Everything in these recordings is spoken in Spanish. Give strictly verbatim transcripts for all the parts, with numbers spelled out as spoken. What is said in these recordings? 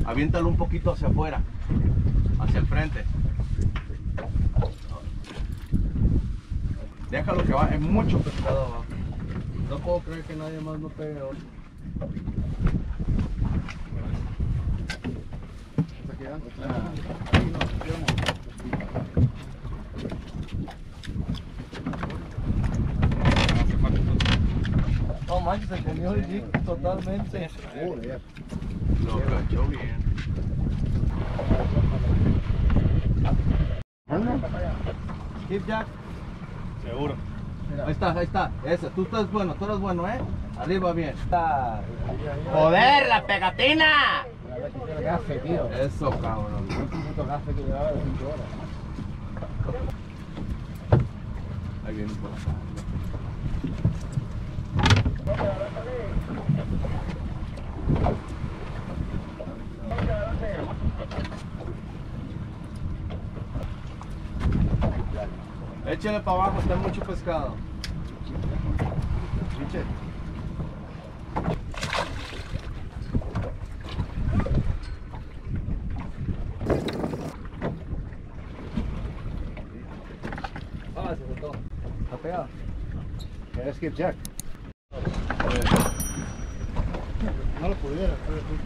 Aviéntalo un poquito hacia afuera, hacia el frente. Déjalo que va, es mucho pescado abajo. No puedo creer que nadie más no pegue otro. No manches, se comió el jig totalmente. Joder. Lo cachó bien. Skipjack. Seguro. Ahí está, ahí está. Ese, tú estás bueno, tú eres bueno, ¿eh? Arriba bien. ¡Joder, la pegatina! Eso, cabrón. Ahí viene por acá. Échale para abajo, está mucho pescado. Eche. Ah, se soltó. Está pegado. Es Skipjack. No lo pudiera.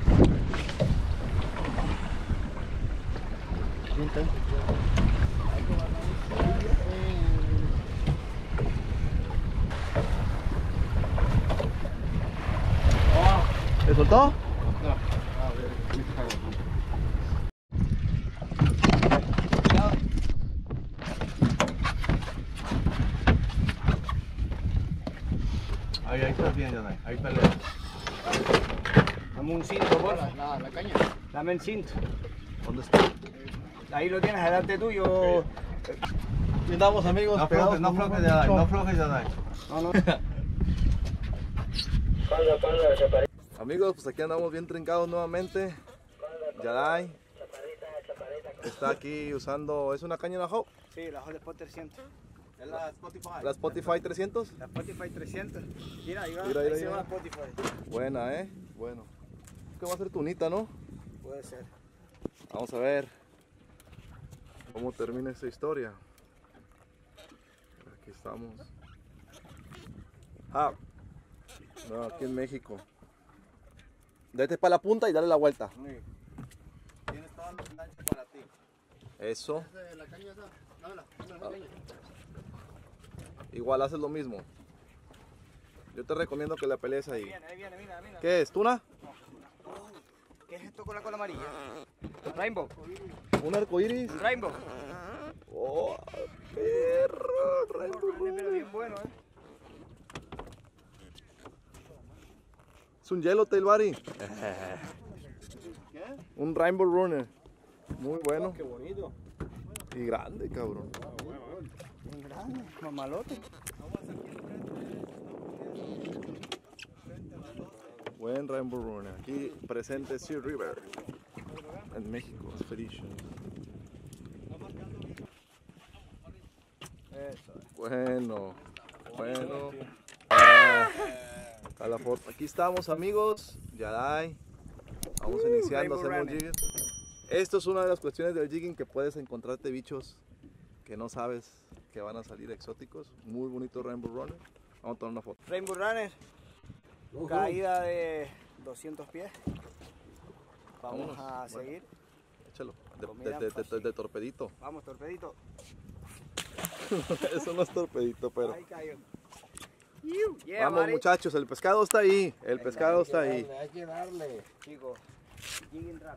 Sí, intenso. ¿Se soltó? No. A ver, Ahí, ahí estás bien, Yanay. Ahí pelea. Dame un cinto, por favor. la, la caña. Dame el cinto. ¿Dónde está? Ahí lo tienes delante tuyo. Aquí andamos, amigos. No flojes, no flojes, Yanay. No flojes, Yanay. No, no. Amigos, pues aquí andamos bien trincados nuevamente. Yaday está aquí usando, ¿es una caña Naho? Sí, la Hollywood trescientos. Es la Spotify. ¿La Spotify trescientos? La Spotify trescientos. Mira, ahí va. Mira, ahí mira, se mira. va Spotify. Buena, ¿eh? Bueno. ¿Qué va a ser tunita, no? Puede ser. Vamos a ver cómo termina esta historia. Aquí estamos. Ah, no, aquí en México. Dete para la punta y dale la vuelta. Tienes toda la enganche para ti. Eso. La caña esa. Dámela, dámela la caña. Igual haces lo mismo. Yo te recomiendo que la pelees ahí. Ahí viene, ahí viene, mira, mira. ¿Qué es? ¿Tuna? ¿Qué es esto con la cola amarilla? Rainbow. ¿Un arco iris? Rainbow. ¡Oh, perro! Rainbow Pero bien bueno, ¿eh? Es un Yellowtail, buddy. ¿Qué? Un Rainbow Runner. Muy bueno. Qué bonito. Y grande, cabrón. Bien grande, mamalote. Buen Rainbow Runner. Aquí presente Sea River. En México, Expedition. Eso. Bueno, bueno. Ah, a la foto. Aquí estamos, amigos. Yaday. Vamos iniciando a hacer un jigging. Esto es una de las cuestiones del jigging, que puedes encontrarte bichos que no sabes que van a salir exóticos. Muy bonito Rainbow Runner. Vamos a tomar una foto. Rainbow Runner. Caída de doscientos pies. Vamos Vámonos. a Bueno. seguir. Échalo. De, Comida de- de- de- fácil. de torpedito. Vamos, torpedito. Eso no es torpedito, pero. Ahí cayó. Yeah, Vamos, buddy. muchachos, el pescado está ahí. El Venga, pescado hay está que ahí. Hay que darle. Chicos, jigging rápido.